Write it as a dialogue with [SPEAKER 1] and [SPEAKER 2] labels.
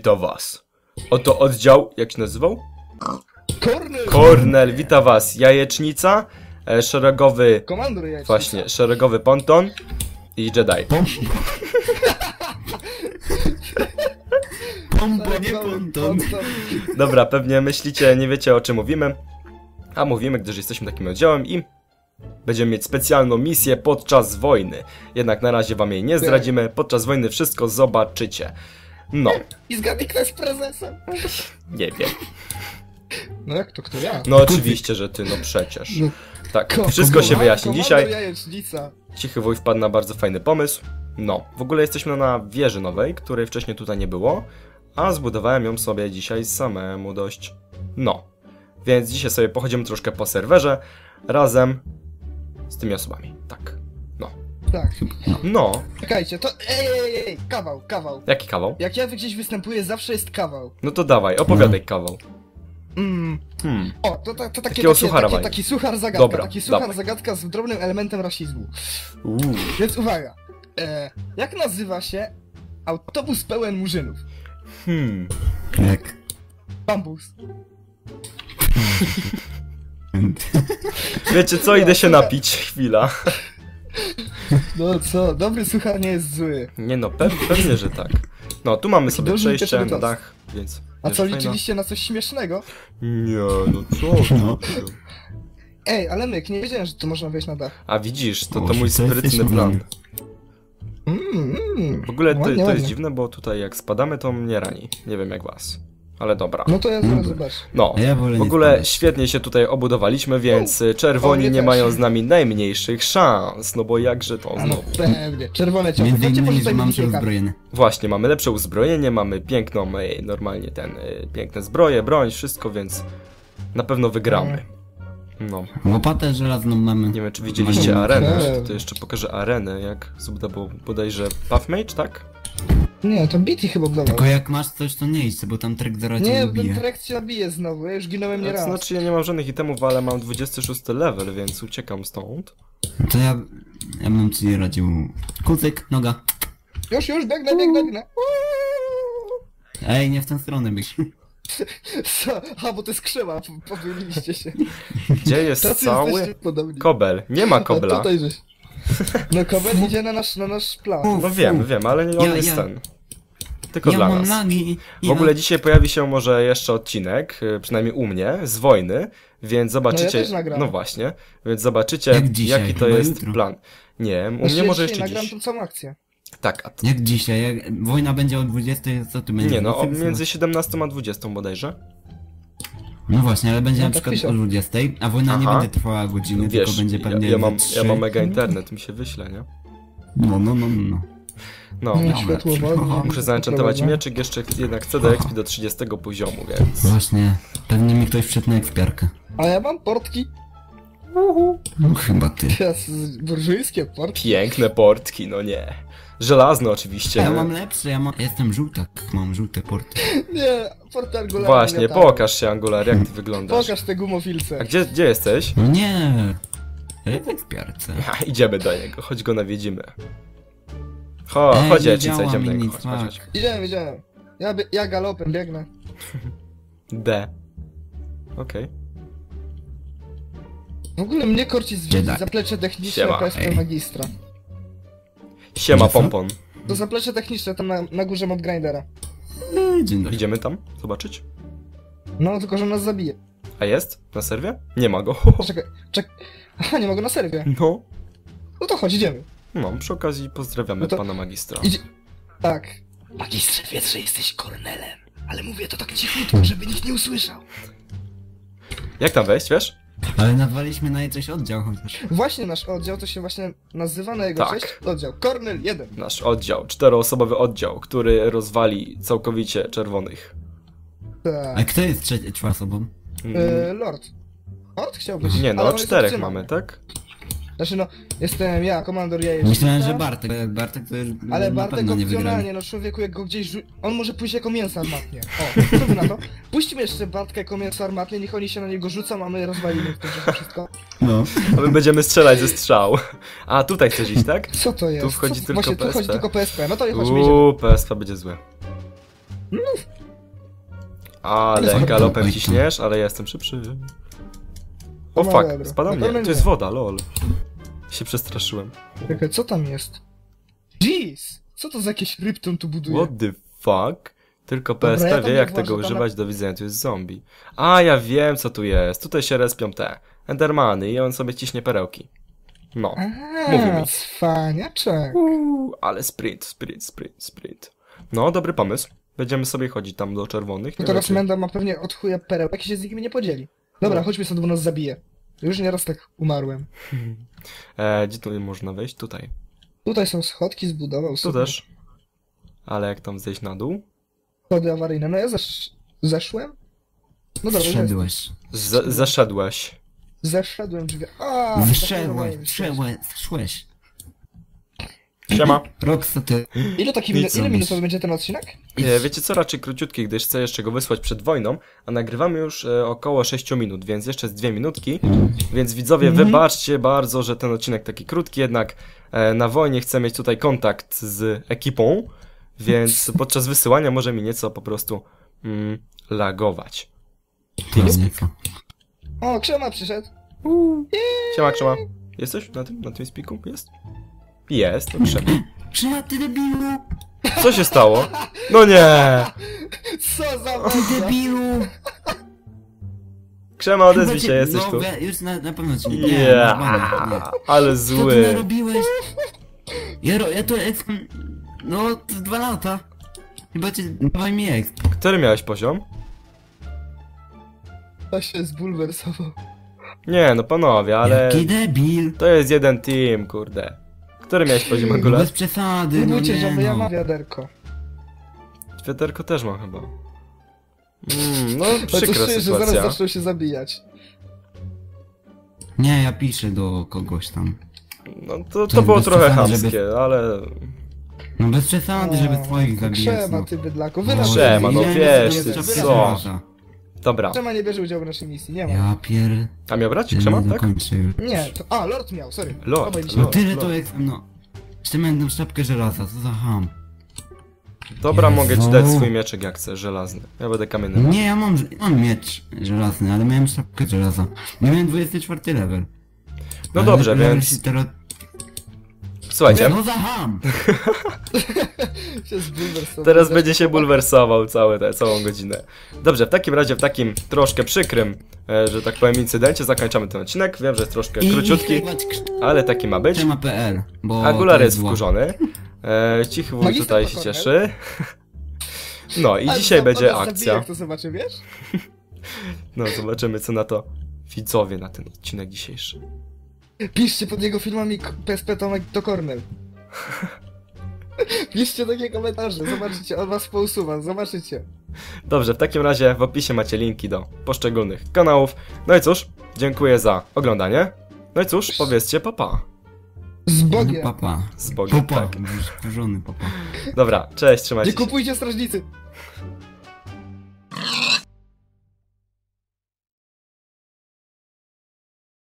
[SPEAKER 1] witam was. Oto oddział, jak się nazywał?
[SPEAKER 2] Kornel!
[SPEAKER 1] Kornel, witam was. Jajecznica, szeregowy...
[SPEAKER 2] Komandor jajecznica.
[SPEAKER 1] Właśnie, szeregowy ponton i Jedi.
[SPEAKER 3] Pompa, nie ponton.
[SPEAKER 1] Dobra, pewnie myślicie, nie wiecie o czym mówimy. A mówimy, gdyż jesteśmy takim oddziałem i będziemy mieć specjalną misję podczas wojny. Jednak na razie wam jej nie zdradzimy. Podczas wojny wszystko zobaczycie. No.
[SPEAKER 2] I zgadnij, kto jest prezesem.
[SPEAKER 1] Nie wiem.
[SPEAKER 2] No jak to, kto ja?
[SPEAKER 1] No oczywiście, że ty, no przecież.
[SPEAKER 2] No.
[SPEAKER 1] Tak, wszystko się wyjaśni
[SPEAKER 2] Komandor
[SPEAKER 1] dzisiaj.
[SPEAKER 2] jajecznica.
[SPEAKER 1] Cichy wuj wpadł na bardzo fajny pomysł. No, w ogóle jesteśmy na wieży nowej, której wcześniej tutaj nie było. A zbudowałem ją sobie dzisiaj samemu dość. No. Więc dzisiaj sobie pochodzimy troszkę po serwerze. Razem z tymi osobami. Tak. No.
[SPEAKER 2] Tak.
[SPEAKER 1] No.
[SPEAKER 2] Czekajcie, to... Ej, kawał.
[SPEAKER 1] Jaki kawał?
[SPEAKER 2] Jak ja gdzieś występuję, zawsze jest kawał.
[SPEAKER 1] No to dawaj, opowiadaj kawał.
[SPEAKER 2] O, to
[SPEAKER 1] Takiego suchara fajnie.
[SPEAKER 2] taki suchar zagadka.
[SPEAKER 1] Dobra,
[SPEAKER 2] taki suchar
[SPEAKER 1] dawaj.
[SPEAKER 2] zagadka z drobnym elementem rasizmu.
[SPEAKER 1] Uuu.
[SPEAKER 2] Więc uwaga. Jak nazywa się autobus pełen murzynów?
[SPEAKER 3] Jak?
[SPEAKER 2] Bambus.
[SPEAKER 1] Wiecie co, idę się napić. Chwila.
[SPEAKER 2] No co, dobry suchar nie jest zły.
[SPEAKER 1] Nie no, pewnie, że tak. No, tu mamy sobie
[SPEAKER 2] duży i
[SPEAKER 1] przejście na
[SPEAKER 2] ciepły
[SPEAKER 1] dach, więc...
[SPEAKER 2] A
[SPEAKER 1] wiesz,
[SPEAKER 2] co,
[SPEAKER 1] fajna-
[SPEAKER 2] liczyliście na coś śmiesznego?
[SPEAKER 1] Nie, no co?
[SPEAKER 3] No.
[SPEAKER 2] Ej, ale myk, nie wiedziałem, że tu można wejść na dach.
[SPEAKER 1] A widzisz, to
[SPEAKER 3] O,
[SPEAKER 1] mój
[SPEAKER 3] to
[SPEAKER 1] sprytny
[SPEAKER 3] jesteśmy
[SPEAKER 1] plan.
[SPEAKER 2] Mm.
[SPEAKER 1] W ogóle to
[SPEAKER 2] Ładnie,
[SPEAKER 1] jest
[SPEAKER 2] ładnie.
[SPEAKER 1] dziwne, bo tutaj jak spadamy, to mnie rani. Nie wiem jak was. Ale dobra.
[SPEAKER 2] No to ja zaraz zobaczę.
[SPEAKER 1] No,
[SPEAKER 3] A ja wolę
[SPEAKER 1] w
[SPEAKER 3] nie
[SPEAKER 1] ogóle
[SPEAKER 3] spadać.
[SPEAKER 1] świetnie się tutaj obudowaliśmy, więc
[SPEAKER 2] O,
[SPEAKER 1] czerwoni
[SPEAKER 2] mnie
[SPEAKER 1] nie
[SPEAKER 2] też.
[SPEAKER 1] mają z nami najmniejszych szans. No bo jakże to
[SPEAKER 2] A no
[SPEAKER 1] znowu.
[SPEAKER 2] pewnie, czerwone ciało.
[SPEAKER 3] Między
[SPEAKER 2] Chodźcie,
[SPEAKER 3] innymi,
[SPEAKER 2] może
[SPEAKER 3] że
[SPEAKER 2] tutaj
[SPEAKER 3] mam się
[SPEAKER 2] widzicie kartę.
[SPEAKER 3] uzbrojony.
[SPEAKER 1] Właśnie, mamy lepsze uzbrojenie, mamy piękną, normalnie piękne zbroje, broń, wszystko, więc na pewno wygramy. No.
[SPEAKER 3] Łopatę żelazną mamy.
[SPEAKER 1] Nie wiem, czy widzieliście
[SPEAKER 3] Mamy-
[SPEAKER 1] arenę.
[SPEAKER 2] Okej.
[SPEAKER 1] To jeszcze pokażę arenę, jak zbudował bodajże Puffmage, tak?
[SPEAKER 2] Nie, to Bitty chyba budował.
[SPEAKER 3] Tylko jak masz coś, to nie idź, bo tam trek zaraz cię
[SPEAKER 2] Nie, ten
[SPEAKER 3] ubije.
[SPEAKER 2] trekt się nabije znowu, ja już ginąłem nie
[SPEAKER 1] To
[SPEAKER 2] raz.
[SPEAKER 1] znaczy, ja nie mam żadnych itemów, ale mam 26 level, więc uciekam stąd.
[SPEAKER 3] To ja bym ci radził. Kucyk, noga.
[SPEAKER 2] Już, biegnę.
[SPEAKER 3] Ej, nie w tę stronę byś.
[SPEAKER 2] Co? A, bo to jest krzeła, pomyliliście się.
[SPEAKER 1] Gdzie jest
[SPEAKER 2] Tacy
[SPEAKER 1] cały
[SPEAKER 2] jesteście podobni.
[SPEAKER 1] kobel? Nie ma
[SPEAKER 2] A
[SPEAKER 1] kobla.
[SPEAKER 2] tutaj żeś. No kobel idzie na nasz plan.
[SPEAKER 1] No wiem, ale nie on
[SPEAKER 3] Ja-
[SPEAKER 1] jest
[SPEAKER 3] ja-
[SPEAKER 1] ten. Tylko
[SPEAKER 3] Ja
[SPEAKER 1] dla
[SPEAKER 3] mam
[SPEAKER 1] nas.
[SPEAKER 3] lagi.
[SPEAKER 1] W ogóle dzisiaj pojawi się może jeszcze odcinek, przynajmniej u mnie, z wojny, więc zobaczycie...
[SPEAKER 2] No ja też nagram.
[SPEAKER 1] No właśnie, więc zobaczycie,
[SPEAKER 3] Jak dzisiaj,
[SPEAKER 1] jaki to
[SPEAKER 3] chyba
[SPEAKER 1] jest
[SPEAKER 3] jutro.
[SPEAKER 1] plan. Nie, u
[SPEAKER 2] Znaczy,
[SPEAKER 1] mnie może
[SPEAKER 2] ja
[SPEAKER 1] jeszcze
[SPEAKER 2] nagram
[SPEAKER 1] dziś.
[SPEAKER 2] tą całą akcję.
[SPEAKER 1] Tak, a
[SPEAKER 3] Jak dzisiaj, jak wojna będzie o 20, co ty będziesz?
[SPEAKER 1] nie no,
[SPEAKER 3] więcej
[SPEAKER 1] między
[SPEAKER 3] wysyłać?
[SPEAKER 1] 17 a 20 bodajże.
[SPEAKER 3] No właśnie, ale będzie
[SPEAKER 2] No
[SPEAKER 3] na
[SPEAKER 2] tak
[SPEAKER 3] przykład
[SPEAKER 2] pisze.
[SPEAKER 3] o 20, a wojna nie
[SPEAKER 1] Aha.
[SPEAKER 3] będzie trwała godziny,
[SPEAKER 1] Wiesz,
[SPEAKER 3] tylko będzie pewnie
[SPEAKER 1] ja mam
[SPEAKER 3] ze 3.
[SPEAKER 1] mega internet, mi się wyśle, nie?
[SPEAKER 3] No.
[SPEAKER 1] No,
[SPEAKER 2] No, światło wolno.
[SPEAKER 1] muszę zaenchantować mieczyk, jeszcze jednak chcę do expi do 30 poziomu, więc...
[SPEAKER 3] Właśnie, pewnie mi ktoś wszedł na ekspiarkę.
[SPEAKER 2] A ja mam portki.
[SPEAKER 3] No chyba ty.
[SPEAKER 2] Teraz burżujskie portki.
[SPEAKER 1] Piękne portki, no nie. Żelazne oczywiście.
[SPEAKER 3] Ja
[SPEAKER 1] nie?
[SPEAKER 3] mam lepsze, ja jestem żółtak, mam żółte porty.
[SPEAKER 2] Nie, porty angularne.
[SPEAKER 1] Właśnie,
[SPEAKER 2] latają.
[SPEAKER 1] pokaż się Angular, jak ty wyglądasz.
[SPEAKER 2] Pokaż te gumofilce.
[SPEAKER 1] A gdzie jesteś?
[SPEAKER 3] No nie, jest w ekspiarce.
[SPEAKER 1] Idziemy do niego, chodź go nawiedzimy.
[SPEAKER 3] Ej,
[SPEAKER 1] Chodź,
[SPEAKER 3] nie
[SPEAKER 1] Jajecznica,
[SPEAKER 3] działa
[SPEAKER 1] idziemy do
[SPEAKER 3] mi
[SPEAKER 1] niego,
[SPEAKER 3] nic,
[SPEAKER 1] chodź.
[SPEAKER 2] Idziemy. Ja galopem biegnę.
[SPEAKER 1] D. Okej.
[SPEAKER 2] W ogóle mnie korci zwiedzić
[SPEAKER 3] Jedi.
[SPEAKER 2] zaplecze techniczne
[SPEAKER 1] Siema,
[SPEAKER 2] PSP
[SPEAKER 3] ej.
[SPEAKER 2] Magistra.
[SPEAKER 1] Siema,
[SPEAKER 3] Że co?
[SPEAKER 1] pompon.
[SPEAKER 2] To zaplecze techniczne tam na górze mod grindera.
[SPEAKER 3] Dzień dobry.
[SPEAKER 1] Idziemy tam zobaczyć?
[SPEAKER 2] No, tylko że nas zabije.
[SPEAKER 1] A jest? Na serwie? Nie ma go.
[SPEAKER 2] Czekaj. Aha, nie mogę na serwie.
[SPEAKER 1] No.
[SPEAKER 2] No to chodź, idziemy.
[SPEAKER 1] No, przy okazji pozdrawiamy
[SPEAKER 2] No to-
[SPEAKER 1] pana magistra.
[SPEAKER 2] Idzie... Tak. Magistrze, wiedz, że jesteś Kornelem. Ale mówię to tak cichutko, żeby nikt nie usłyszał.
[SPEAKER 1] Jak tam wejść, wiesz?
[SPEAKER 3] Ale nazwaliśmy na coś oddział chociaż.
[SPEAKER 2] Właśnie nasz oddział to się właśnie nazywa na jego
[SPEAKER 1] Tak.
[SPEAKER 2] cześć oddział. Kornel 1.
[SPEAKER 1] Nasz oddział, 4-osobowy oddział, który rozwali całkowicie czerwonych.
[SPEAKER 2] Tak.
[SPEAKER 3] A kto jest trzecią osobą?
[SPEAKER 2] Lord. Lord chciałbyś.
[SPEAKER 1] Nie
[SPEAKER 2] ale
[SPEAKER 1] no,
[SPEAKER 2] on jest
[SPEAKER 1] 4
[SPEAKER 2] zatrzymany.
[SPEAKER 1] mamy, tak?
[SPEAKER 2] Znaczy no, jestem ja, komandor jajecznica.
[SPEAKER 3] Myślałem, że Bartek. Bartek to już
[SPEAKER 2] Ale
[SPEAKER 3] na
[SPEAKER 2] Bartek
[SPEAKER 3] pewno nie wygrał.
[SPEAKER 2] opcjonalnie, no człowieku, jak go gdzieś on może pójść jako mięso armatnie. O, co wy na to? Puśćmy jeszcze Bartka jako mięso armatnie, niech oni się na niego rzucą, a my rozwalimy w tym czasie wszystko.
[SPEAKER 3] No.
[SPEAKER 1] A my będziemy strzelać ze strzał. A, tutaj chcesz iść, tak?
[SPEAKER 2] Co to jest?
[SPEAKER 1] Tu wchodzi
[SPEAKER 2] Co?
[SPEAKER 1] tylko
[SPEAKER 2] Właśnie, tu
[SPEAKER 1] PSP.
[SPEAKER 2] chodzi tylko PSP, no to chodźmy, idziemy.
[SPEAKER 1] PSP będzie złe. Ale
[SPEAKER 3] Oj,
[SPEAKER 1] galopem
[SPEAKER 3] oj,
[SPEAKER 1] ciśniesz, ale ja jestem szybszy. O
[SPEAKER 2] No
[SPEAKER 1] fuck,
[SPEAKER 2] dobra.
[SPEAKER 1] spada
[SPEAKER 2] Na
[SPEAKER 1] mnie.
[SPEAKER 2] pewno
[SPEAKER 1] To
[SPEAKER 2] nie.
[SPEAKER 1] jest woda, lol. Się przestraszyłem.
[SPEAKER 2] Czekaj, co tam jest? Jeez! Co to za jakiś Rybton tu buduje?
[SPEAKER 1] What the fuck? Tylko
[SPEAKER 2] Dobra,
[SPEAKER 1] PSP
[SPEAKER 2] ja tam
[SPEAKER 1] wie
[SPEAKER 2] nie
[SPEAKER 1] jak
[SPEAKER 2] włażę,
[SPEAKER 1] tego
[SPEAKER 2] tam
[SPEAKER 1] używać do widzenia, tu jest zombie. A, ja wiem co tu jest. Tutaj się respią te Endermany i on sobie ciśnie perełki. No. Mówi mi.
[SPEAKER 2] Cwaniaczek.
[SPEAKER 1] Ale sprint. No, dobry pomysł. Będziemy sobie chodzić tam do czerwonych.
[SPEAKER 2] No
[SPEAKER 1] nie
[SPEAKER 2] teraz
[SPEAKER 1] wiem, czy-
[SPEAKER 2] Menda ma pewnie od chuja perełek i się z nimi nie podzieli. Dobra,
[SPEAKER 1] No.
[SPEAKER 2] chodźmy stąd, bo nas zabije. Już nieraz tak umarłem.
[SPEAKER 1] Gdzie tu można wejść? Tutaj.
[SPEAKER 2] Tutaj są schodki, zbudował
[SPEAKER 1] Tu
[SPEAKER 2] sobie
[SPEAKER 1] też. Ale jak tam zejść na dół?
[SPEAKER 2] schody awaryjne. No ja zeszłem? No dobra, już
[SPEAKER 3] Zszedłeś.
[SPEAKER 1] Zeszedłeś.
[SPEAKER 2] zeszedłem drzwi. A,
[SPEAKER 3] Zszłeś.
[SPEAKER 1] Siema.
[SPEAKER 3] Roxo, ty.
[SPEAKER 1] Nic
[SPEAKER 2] Ile
[SPEAKER 1] robisz.
[SPEAKER 2] minut będzie ten odcinek?
[SPEAKER 1] Wiecie co, raczej króciutki, gdyż chcę jeszcze go wysłać przed wojną, a nagrywamy już około 6 minut, więc jeszcze z 2 minutki. Więc widzowie, wybaczcie bardzo, że ten odcinek taki krótki, jednak na wojnie chcę mieć tutaj kontakt z ekipą, więc podczas wysyłania może mi nieco po prostu lagować.
[SPEAKER 3] Pięknie.
[SPEAKER 2] O, Krzema przyszedł.
[SPEAKER 1] Siema, Krzema. Jesteś na tym spiku? Jest? Jest, to Krzema.
[SPEAKER 3] Trzeba, ty debilu!
[SPEAKER 1] Co się stało? No nie!
[SPEAKER 2] Co za
[SPEAKER 3] Ty
[SPEAKER 2] banda?
[SPEAKER 3] debilu!
[SPEAKER 1] Krzema, odezwij się, jesteś
[SPEAKER 3] no,
[SPEAKER 1] tu.
[SPEAKER 3] Już na pewno ci nie.
[SPEAKER 1] Yeah,
[SPEAKER 3] Nie.
[SPEAKER 1] ale
[SPEAKER 3] Co ty
[SPEAKER 1] zły.
[SPEAKER 3] narobiłeś? Ja to exp... No, to 2 lata. Chyba cię... Dawaj mi exp.
[SPEAKER 1] Który miałeś poziom?
[SPEAKER 2] To się zbulwersował.
[SPEAKER 1] Nie, no panowie, ale
[SPEAKER 3] Jaki debil!
[SPEAKER 1] to jest jeden team, kurde. Który miałeś poziom
[SPEAKER 3] No
[SPEAKER 1] Angular?
[SPEAKER 3] bez przesady,
[SPEAKER 2] Nie
[SPEAKER 3] no
[SPEAKER 2] bójcie,
[SPEAKER 3] nie
[SPEAKER 2] że ja
[SPEAKER 3] no.
[SPEAKER 2] mam wiaderko.
[SPEAKER 1] Wiaderko też mam chyba. No,
[SPEAKER 2] Ale to
[SPEAKER 1] przykra
[SPEAKER 2] czuję, że zaraz
[SPEAKER 1] sytuacja.
[SPEAKER 2] zaczną się zabijać.
[SPEAKER 3] Nie, ja piszę do kogoś tam.
[SPEAKER 1] No to
[SPEAKER 3] jest
[SPEAKER 1] było
[SPEAKER 3] bez
[SPEAKER 1] trochę
[SPEAKER 3] przesady,
[SPEAKER 1] chamskie, ale...
[SPEAKER 3] No bez przesady, żeby
[SPEAKER 2] O,
[SPEAKER 3] swoich zabijać,
[SPEAKER 2] Krzema,
[SPEAKER 3] no.
[SPEAKER 2] ty bydlaku.
[SPEAKER 3] No,
[SPEAKER 2] Wyraźnie.
[SPEAKER 1] Krzema, no
[SPEAKER 3] nie,
[SPEAKER 1] wiesz,
[SPEAKER 3] nie,
[SPEAKER 1] ty
[SPEAKER 3] nie,
[SPEAKER 1] co?
[SPEAKER 3] nie,
[SPEAKER 1] Dobra.
[SPEAKER 2] Krzema nie bierze udziału w naszej misji, nie ma.
[SPEAKER 3] Ja pier...
[SPEAKER 1] A miał brać Krzema,
[SPEAKER 3] nie
[SPEAKER 1] tak?
[SPEAKER 3] dokończę już.
[SPEAKER 2] Nie, to... A, Lord miał, sorry.
[SPEAKER 1] Lord,
[SPEAKER 2] Obaj się-
[SPEAKER 3] No
[SPEAKER 1] Lord.
[SPEAKER 3] tyle to exp, no. Jeszcze będę sztabkę żelaza, co za ham.
[SPEAKER 1] Dobra,
[SPEAKER 3] Jezu.
[SPEAKER 1] mogę ci dać swój mieczek jak chcesz, żelazny. Ja będę kamienny.
[SPEAKER 3] Nie, ja mam miecz żelazny, ale miałem sztabkę żelaza. Nie miałem 24 level.
[SPEAKER 1] No
[SPEAKER 3] Ale
[SPEAKER 1] dobrze,
[SPEAKER 3] level
[SPEAKER 1] więc
[SPEAKER 3] się teraz...
[SPEAKER 1] słuchajcie,
[SPEAKER 3] No za ham!
[SPEAKER 2] się zbulwersował.
[SPEAKER 1] teraz będzie się bulwersował całą godzinę. Dobrze, w takim razie, w takim troszkę przykrym, że tak powiem, incydencie zakończamy ten odcinek. Wiem, że jest troszkę króciutki, ale taki ma być.
[SPEAKER 3] Trema.pl, bo
[SPEAKER 1] Angular
[SPEAKER 3] to
[SPEAKER 1] jest
[SPEAKER 3] zło.
[SPEAKER 1] wkurzony. Cichy wuj
[SPEAKER 2] Magister
[SPEAKER 1] tutaj się
[SPEAKER 2] Pokorny.
[SPEAKER 1] cieszy. No i
[SPEAKER 2] Ale
[SPEAKER 1] dzisiaj
[SPEAKER 2] on
[SPEAKER 1] będzie
[SPEAKER 2] nas zabije,
[SPEAKER 1] akcja.
[SPEAKER 2] jak to zobaczy, wiesz?
[SPEAKER 1] No zobaczymy co na to widzowie na ten odcinek dzisiejszy.
[SPEAKER 2] Piszcie pod jego filmami PSP Tomek to Cornel. Piszcie takie komentarze, zobaczycie, on was pousuwa, zobaczycie.
[SPEAKER 1] Dobrze, w takim razie w opisie macie linki do poszczególnych kanałów. No i cóż, dziękuję za oglądanie. No i cóż, powiedzcie papa.
[SPEAKER 2] Z Bogiem!
[SPEAKER 3] Papa.
[SPEAKER 1] Z Bogiem,
[SPEAKER 3] Papa.
[SPEAKER 1] tak.
[SPEAKER 3] Wkurzony papa.
[SPEAKER 1] Dobra, cześć, trzymajcie
[SPEAKER 2] Nie
[SPEAKER 1] się.
[SPEAKER 2] kupujcie strażnicy!